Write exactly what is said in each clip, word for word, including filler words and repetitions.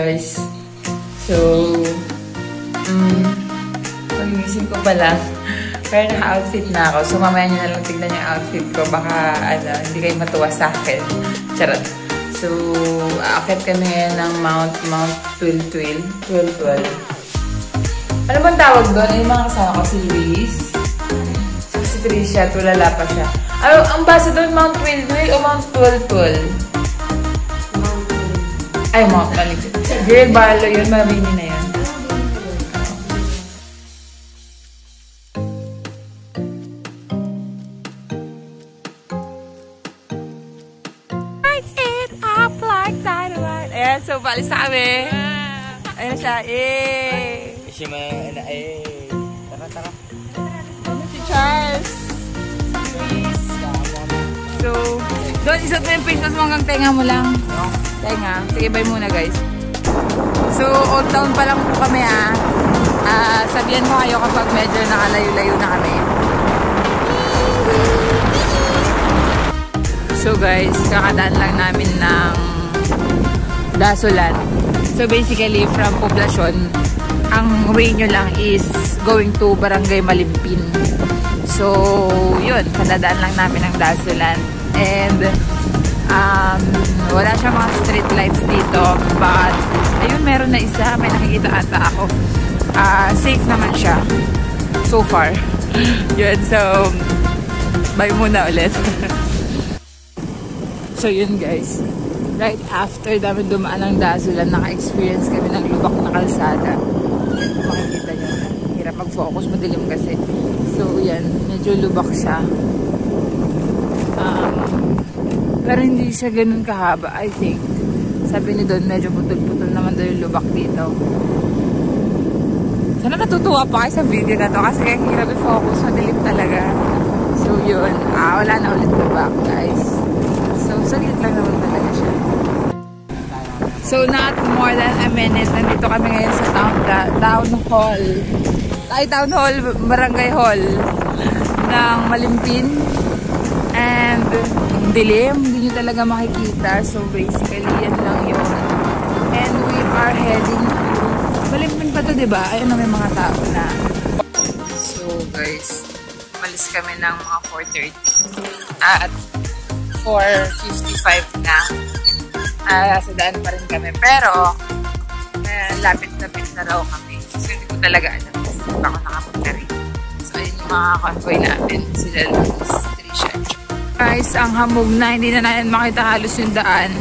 guys. So, um, pagigising ko pala. Pero naka-outfit na ako. So, mamaya nyo na lang tignan yung outfit ko. Baka, ano, hindi kayo matuwa sa akin. Charot. So, aakit kami ngayon ng Mount, Mount Twiltwil. Twiltwil. Ano bang tawag doon? Ay, mga kasama ko si Luis. Si Tricia, tulala pa siya. Ano, ang basa doon, Mount Twiltwil o Mount Twiltwil? Mount Twiltwil. Ay, Mount Twiltwil. Girl, balo yun. Mabini na yun. So, balis na kami. Ayan siya. Eh. Siya mga, eh. Tara, tara. Si Charles. Luis. So, doon, isot mo yung face mask mo hanggang tenga mo lang. Tenga. Sige, bye muna, guys. So, Old Town pa lang po kami, ah. Uh, sabihan mo kayo kapag medyo nakalayo-layo na kami. So, guys, kakadaan lang namin ng Dasulan. So basically, from Poblacion, ang way nyo lang is going to Barangay Malimpin. So, yun. Kadadaan lang namin ng Dasulan. And, um, wala siya mga street lights dito. But, ayun, meron na isa. May nakikita ata ako. Uh, safe naman siya. So far. Yun. So, bye muna ulit. So, yun guys. Right after dami dumaan ng Dasulan, naka-experience kami ng lubak na kalsada. Ito makikita nyo. Hirap mag-focus, madilim kasi. So, yan. Medyo lubak siya. Um, pero hindi siya ganun kahaba, I think. Sabi ni Don, medyo putol-putol naman daw yung lubak dito. Sana natutuwa pa kayo sa video na to kasi kaya hirap i-focus, madilim talaga. So, yun. Ah, wala na ulit lubak, guys. So, saglit lang naman talaga siya. So, not more than a minute. Nandito kami ngayon sa town, town hall. Ay, town hall, barangay hall ng Malimpin. And, dilim. Hindi nyo talaga makikita. So, basically, yan lang yun. And we are heading to Malimpin pa to, diba? Ayun na, may mga tao na. So, guys, malis kami ng mga four thirty. At four fifty-five na. Uh, sa daan pa rin kami. Pero, uh, lapit-lapit na raw kami. So, hindi ko talaga alam. Kasi hindi pa ako nakapunta rin. So, ayun yung mga convoy natin. Sila Luis, Tricia. Guys, ang hamog na. Hindi na natin makita halos yung daan.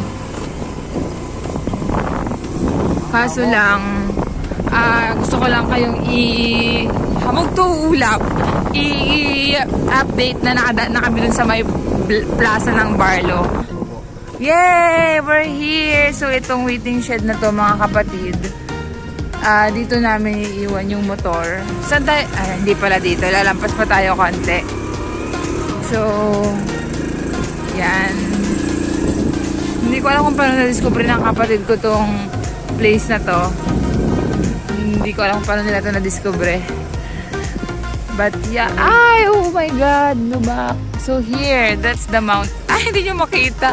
Kaso lang, uh, gusto ko lang kayong i- hamog to ulap. I-update na nakadaan na kami dun sa may plaza ng Barlo. Yay! We're here! So, itong waiting shed na to, mga kapatid. Uh, dito namin iiwan yung motor. Saan tayo? Ah, hindi pala dito. Lalampas pa tayo konti. So, yan. Hindi ko alam kung paano na-discover ng kapatid ko tong place na to. Hindi ko alam kung paano nila to na-discover. But, yeah. Ay! Oh my God! Lubak. So, here. That's the mount. Ay, hindi nyo makita.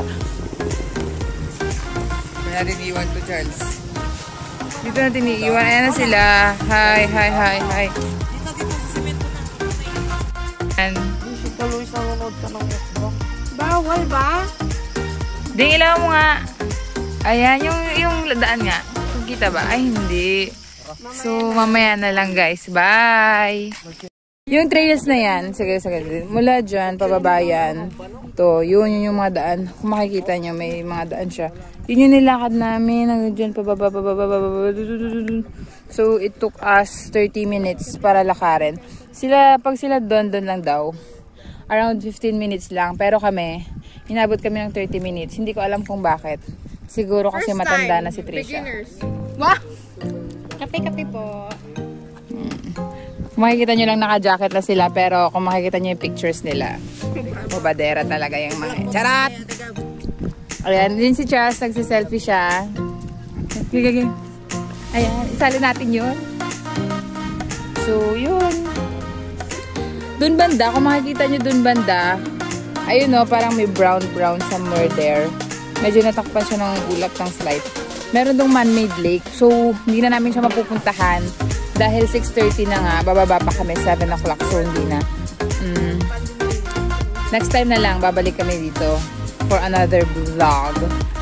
Natin iwan to, Charles. Dito natin iiwan. Ayan na sila. Hi, hi, hi, hi. Dito, dito sa semento na. And, Si Taloy sa nanood ka ng mukbang. bawal ba? Ding, ilaw mo nga. Ayan, yung, yung daan nga. Kita ba? Ay, hindi. So, mamaya na lang, guys. Bye! Yung trails na yan, sige, sige, mula dyan, pababayan, to, yun, yun yung mga daan. Kung makikita nyo, may mga daan siya. Yun yung nilakad namin, hanggang dyan, pababa, pababa, pababa. So, it took us thirty minutes para lakarin. Sila, pag sila doon, doon lang daw. Around fifteen minutes lang. Pero kami, inabot kami ng thirty minutes. Hindi ko alam kung bakit. Siguro kasi First matanda time, na si Tricia. Beginners. Wah! Kape-kape po. Kung makikita nyo lang naka-jacket na sila, pero kung makikita nyo yung pictures nila, babadera talaga yung mga. Charat! Ayan, din si Charles, nagsiselfie siya. Gigigig. Ayan, isali natin yun. So, yun. Dun banda, kung makikita nyo dun banda, ayun no, parang may brown-brown somewhere there. Medyo natakpan siya ng ulap ng slide. meron dong man-made lake. So, hindi na namin siya mapupuntahan. Dahil six thirty na nga, bababa pa kami, seven o'clock. So, hindi na. Mm. Next time na lang, babalik kami dito for another vlog.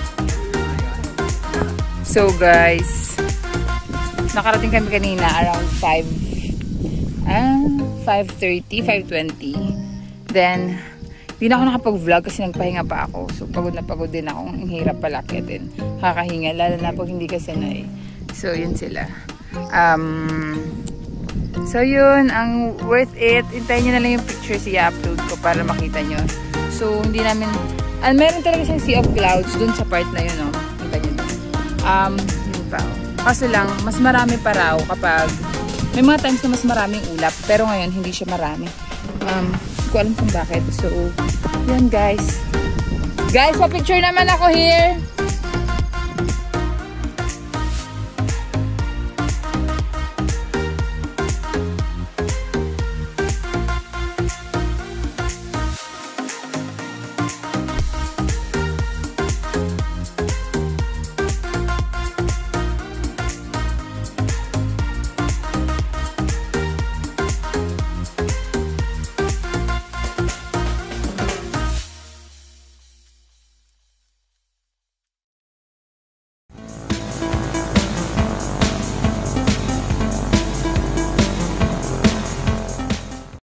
So, guys, nakarating kami kanina around five, ah, five thirty, five twenty. Then, hindi na ako nakapag-vlog kasi nagpahinga pa ako. So, pagod na pagod din ako. Ang hirap palaki din. Kakahinga, lalo na pag hindi ka sanay. So, yun sila. Um, so, yun. Ang worth it. Hintayin nyo na lang yung pictures i-upload ko para makita nyo. So, hindi namin... And meron talaga siyang sea of clouds dun sa part na yun, no? Kita nyo dun. Um, yun pa. Kaso lang, mas marami pa raw kapag... May mga times na mas maraming ulap. Pero ngayon, hindi siya marami. Um... ko alam kung bakit. So, yan guys. Guys, pa-picture naman ako here.